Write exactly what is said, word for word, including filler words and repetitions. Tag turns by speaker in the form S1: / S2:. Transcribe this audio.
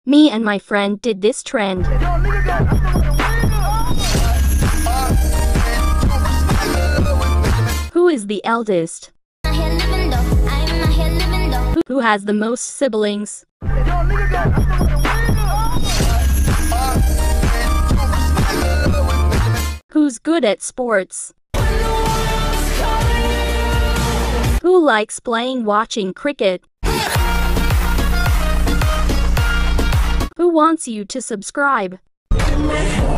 S1: Me and my friend did this trend. Who is the eldest? Who has the most siblings? Who's good at sports? Who likes playing watching cricket? Who wants you to subscribe?